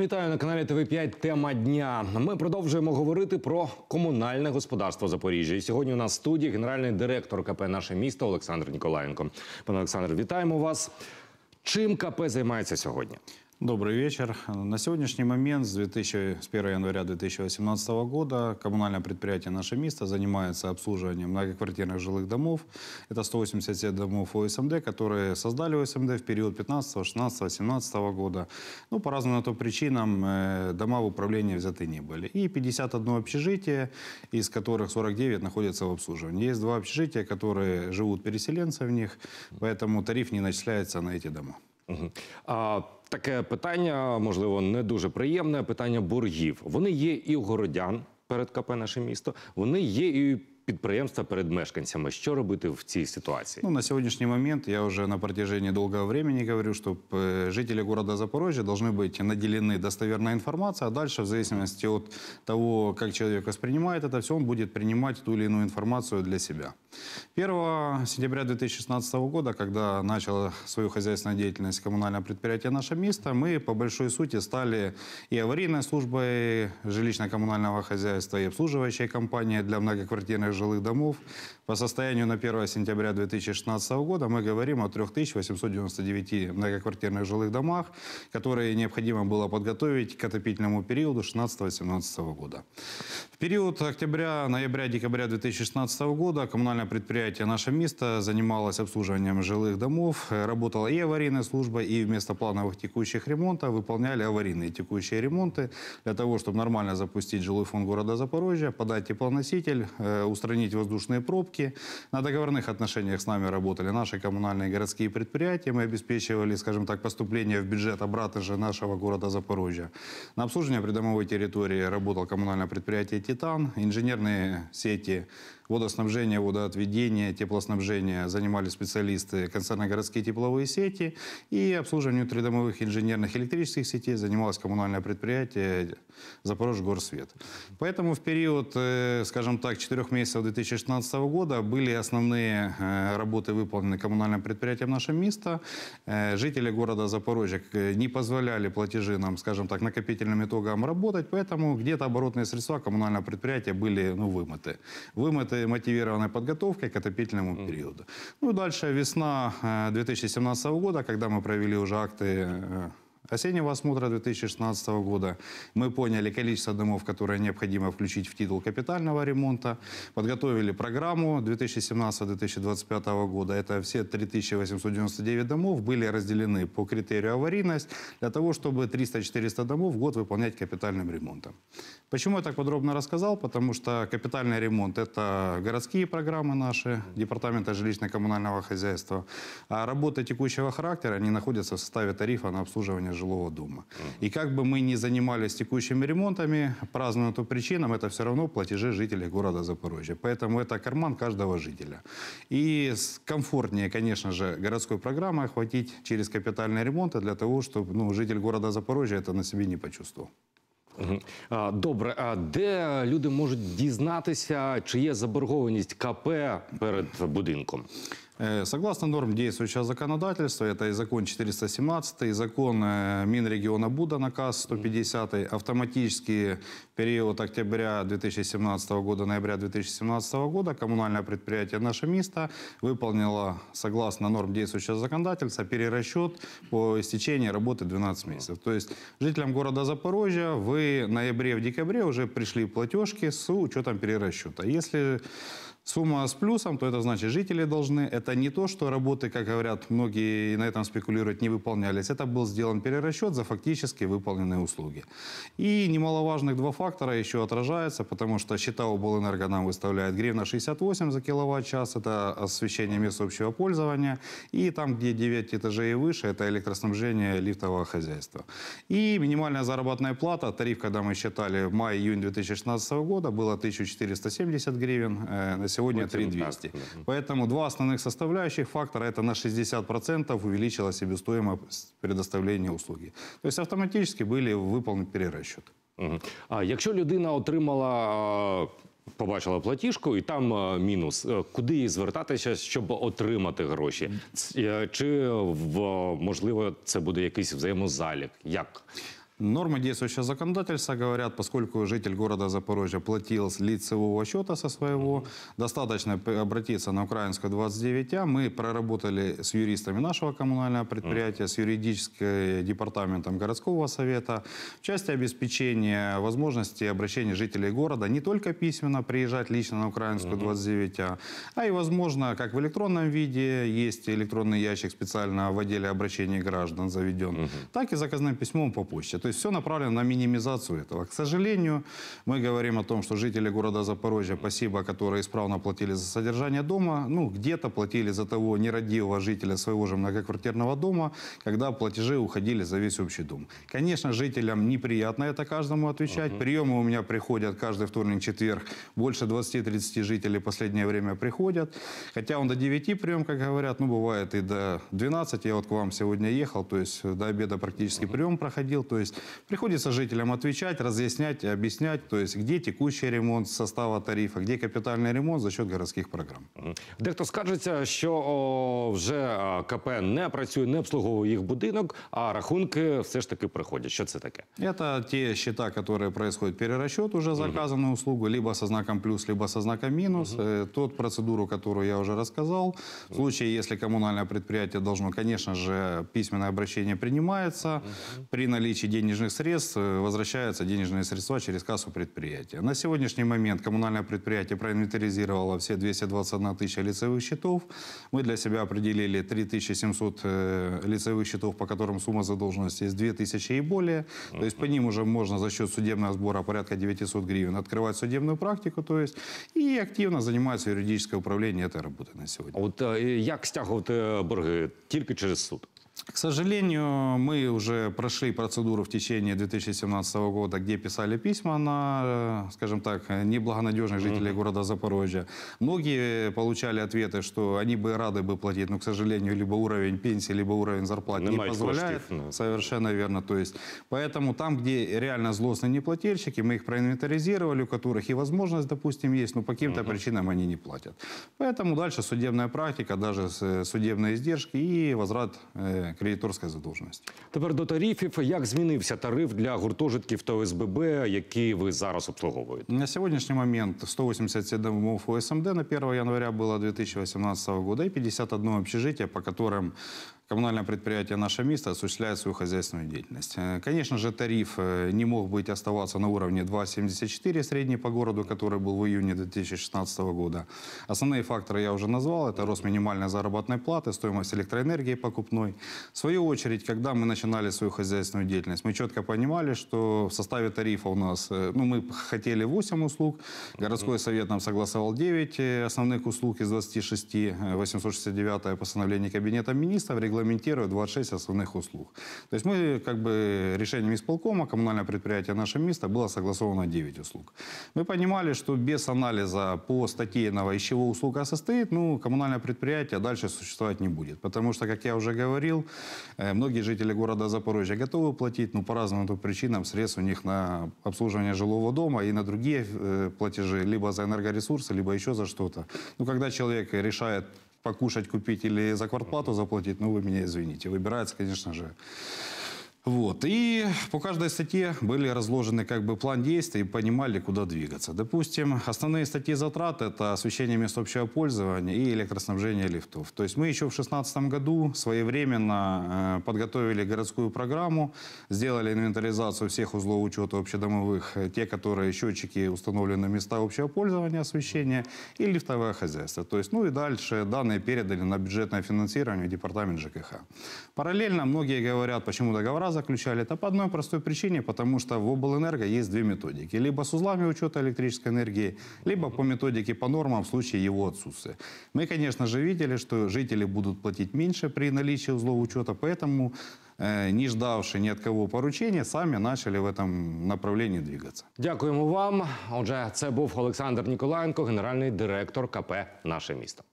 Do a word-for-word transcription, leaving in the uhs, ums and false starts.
Вітаю на каналі Т В п'ять. Тема дня. Ми продовжуємо говорити про комунальне господарство Запоріжжя. І сьогодні у нас в студії генеральний директор КП «Наше місто» Олександр Ніколаєнко. Пане Олександр, вітаємо вас. Чим КП займається сьогодні? Добрый вечер. На сегодняшний момент, с, с первого января две тысячи восемнадцатого года, коммунальное предприятие «Наше место» занимается обслуживанием многоквартирных жилых домов. Это сто восемьдесят семь домов О С М Д, которые создали О С М Д в период пятнадцатого, шестнадцатого, семнадцатого года. Ну, по разным на то причинам дома в управлении взяты не были. И пятьдесят одно общежитие, из которых сорок девять находятся в обслуживании. Есть два общежития, которые живут переселенцы в них, поэтому тариф не начисляется на эти дома. Угу. А таке питання, можливо, не дуже приємне, питання боргів. Вони є і у городян перед КП «Наше місто», вони є і підприємства перед мешканцями. Що робити в цій ситуації? Ну, на сегодняшний момент я уже на протяжении долгого времени говорю, что жители города Запорожья должны быть наделены достоверной информацией, а дальше, в зависимости от того, как человек воспринимает это все, он будет принимать ту или иную информацию для себя. первого сентября две тысячи шестнадцатого года, когда начало свою хозяйственную деятельность коммунальное предприятие «Наше место», мы по большой сути стали и аварийной службой жилищно-коммунального хозяйства, и обслуживающей компанией для многоквартирных жилых домов. По состоянию на первое сентября две тысячи шестнадцатого года мы говорим о трёх тысячах восьмистах девяноста девяти многоквартирных жилых домах, которые необходимо было подготовить к отопительному периоду шестнадцатого-семнадцатого года. В период октября, ноября, декабря две тысячи шестнадцатого года коммунальное предприятие «Наше место» занималось обслуживанием жилых домов, работала и аварийная служба, и вместо плановых текущих ремонтов выполняли аварийные текущие ремонты для того, чтобы нормально запустить жилой фонд города Запорожья, подать теплоноситель, устранить воздушные пробки. На договорных отношениях с нами работали наши коммунальные и городские предприятия. Мы обеспечивали, скажем так, поступление в бюджет обратно же нашего города Запорожья. На обслуживание придомовой территории работал коммунальное предприятие «Титан». Инженерные сети водоснабжения, водоотведения, теплоснабжения занимали специалисты концерна «Городские тепловые сети». И обслуживанием придомовых инженерных электрических сетей занималось коммунальное предприятие «Запорожгорсвет». Поэтому в период, скажем так, четырех месяцев две тысячи шестнадцатого года были основные работы выполнены коммунальным предприятием «Наше место». Жители города Запорожья не позволяли платежи нам, скажем так, накопительным итогам работать, поэтому где-то оборотные средства коммунального предприятия были, ну, вымыты. Вымыты мотивированной подготовкой к отопительному mm. периоду. Ну, дальше весна две тысячи семнадцатого года, когда мы провели уже акты осеннего осмотра две тысячи шестнадцатого года, мы поняли количество домов, которые необходимо включить в титул капитального ремонта, подготовили программу две тысячи семнадцатого — две тысячи двадцать пятого года. Это все три тысячи восемьсот девяносто девять домов были разделены по критерию аварийность для того, чтобы триста-четыреста домов в год выполнять капитальным ремонтом. Почему я так подробно рассказал? Потому что капитальный ремонт – это городские программы наши, департамента жилищно-коммунального хозяйства, а работы текущего характера, они находятся в составе тарифа на обслуживание жилого дома. И как бы мы ни занимались текущими ремонтами, по разным причинам, это все равно платежи жителей города Запорожья. Поэтому это карман каждого жителя. И комфортнее, конечно же, городской программой охватить через капитальные ремонты для того, чтобы, ну, житель города Запорожья это на себе не почувствовал. Добре, а де люди можуть дізнатися, чи є заборгованість КП перед будинком? Согласно норм действующего законодательства, это и закон четыреста семнадцатый, и закон Минрегиона Буда, наказ сто пятидесятый, автоматически в период октября две тысячи семнадцатого года, ноября две тысячи семнадцатого года коммунальное предприятие «Наше место» выполнило, согласно норм действующего законодательства, перерасчет по истечении работы двенадцать месяцев. То есть жителям города Запорожья в ноябре, в декабре уже пришли платежки с учетом перерасчета. Если сумма с плюсом, то это значит, жители должны. Это не то, что работы, как говорят многие, и на этом спекулируют, не выполнялись. Это был сделан перерасчет за фактически выполненные услуги. И немаловажных два фактора еще отражаются, потому что счета облэнерго нам выставляет гривна шестьдесят восемь за киловатт-час. Это освещение мест общего пользования. И там, где девять этажей и выше, это электроснабжение лифтового хозяйства. И минимальная заработная плата, тариф, когда мы считали в мае-июне две тысячи шестнадцатого года, было тысяча четыреста семьдесят гривен. На сегодня три тысячи двести. Поэтому два основных составляющих фактора – это на шестьдесят процентов увеличилась себестоимость предоставления услуги. То есть автоматически были выполнены перерасчеты. Угу. А якщо людина отримала, побачила платіжку і там мінус, куди їй звертатися, щоб отримати гроші? Чи, можливо, це буде якийсь взаємозалік? Як? Нормы действующего законодательства говорят, поскольку житель города Запорожья платил с лицевого счета со своего, достаточно п- обратиться на украинскую двадцать девять А. Мы проработали с юристами нашего коммунального предприятия, с юридическим департаментом городского совета в части обеспечения возможности обращения жителей города не только письменно приезжать лично на украинскую двадцать девять А, а и, возможно, как в электронном виде, есть электронный ящик специально в отделе обращений граждан заведен, так и заказным письмом по почте. То есть все направлено на минимизацию этого. К сожалению, мы говорим о том, что жители города Запорожья, спасибо, которые исправно платили за содержание дома, ну, где-то платили за того нерадивого жителя своего же многоквартирного дома, когда платежи уходили за весь общий дом. Конечно, жителям неприятно это каждому отвечать. Приемы у меня приходят каждый вторник, четверг. Больше двадцати-тридцати жителей в последнее время приходят. Хотя он до девяти прием, как говорят, ну, бывает и до двенадцати. Я вот к вам сегодня ехал, то есть до обеда практически прием проходил. То есть приходится жителям отвечать, разъяснять, объяснять, то есть где текущий ремонт состава тарифа, где капитальный ремонт за счет городских программ. Дехто скаржиться, що о, вже а, КП не працює, не обслуговує їх будинок, а рахунки все ж таки приходять. Що це таке? Это те счета, которые происходит перерасчет уже заказанную услугу, либо со знаком плюс, либо со знаком минус. Э, Тот процедуру, которую я уже рассказал. В случае, если коммунальное предприятие должно, конечно же, письменное обращение принимается. При наличии денежных средств э, возвращаются денежные средства через кассу предприятия. На сегодняшний момент коммунальное предприятие проинвентаризировало все двести двадцать одна тысяча лицевых счетов. Мы для себя определили три тысячи семьсот э, лицевых счетов, по которым сумма задолженности есть две тысячи и более. То есть по ним уже можно за счет судебного сбора порядка девятисот гривен открывать судебную практику. То есть и активно занимается юридическое управление этой работой на сегодня. От е, як стягувати борги? Тільки через суд? К сожалению, мы уже прошли процедуру в течение две тысячи семнадцатого года, где писали письма на, скажем так, неблагонадежных жителей города Запорожья. Многие получали ответы, что они бы рады бы платить, но, к сожалению, либо уровень пенсии, либо уровень зарплаты не Немає позволяет. коштів, ну. Совершенно верно. То есть, поэтому там, где реально злостные неплательщики, мы их проинвентаризировали, у которых и возможность, допустим, есть, но по каким-то причинам они не платят. Поэтому дальше судебная практика, даже с- судебные издержки и возврат э, кредиторской задолженности. Тепер до тарифів. Як змінився тариф для гуртожитків та О С Б Б, які ви зараз обслуговуєте? На сегодняшний момент сто восемьдесят семь домов О С М Д на первое января было две тысячи восемнадцатого года и пятьдесят одно общежитие, по которым коммунальное предприятие «Наше место» осуществляет свою хозяйственную деятельность. Э, Конечно же, тариф э, не мог быть оставаться на уровне два семьдесят четыре средний по городу, который был в июне две тысячи шестнадцатого года. Основные факторы я уже назвал. Это рост минимальной заработной платы, стоимость электроэнергии покупной. В свою очередь, когда мы начинали свою хозяйственную деятельность, мы четко понимали, что в составе тарифа у нас, э, ну, мы хотели восемь услуг, городской совет нам согласовал девять э, основных услуг из двадцати шести, э, восемьсот шестьдесят девятое постановление Кабинета министров регламентирует двадцать шесть основных услуг. То есть мы, как бы, решением исполкома, коммунальное предприятие «Наше место» было согласовано девять услуг. Мы понимали, что без анализа по статейного, из чего услуга состоит, ну, коммунальное предприятие дальше существовать не будет. Потому что, как я уже говорил, э, многие жители города Запорожья готовы платить, но по разным тут причинам средств у них на обслуживание жилого дома и на другие э, платежи, либо за энергоресурсы, либо еще за что-то. Ну, когда человек решает покушать, купить или за квартплату заплатить, ну, вы меня извините. Выбирается, конечно же, Вот. И по каждой статье были разложены как бы план действий и понимали, куда двигаться. Допустим, основные статьи затрат – это освещение мест общего пользования и электроснабжение лифтов. То есть мы еще в две тысячи шестнадцатом году своевременно э, подготовили городскую программу, сделали инвентаризацию всех узлов учета общедомовых, э, те, которые счетчики установлены на места общего пользования, освещения и лифтовое хозяйство. То есть, ну и дальше данные передали на бюджетное финансирование в департамент Ж К Х. Параллельно многие говорят, почему договора заключали. Это по одной простой причине, потому что в облэнерго есть две методики. Либо с узлами учета электрической энергии, либо по методике по нормам в случае его отсутствия. Мы, конечно же, видели, что жители будут платить меньше при наличии узлов учета, поэтому, э, не ждавши ни от кого поручения, сами начали в этом направлении двигаться. Дякуємо вам. Отже, це був Олександр Ніколаєнко, генеральний директор КП «Наше місто».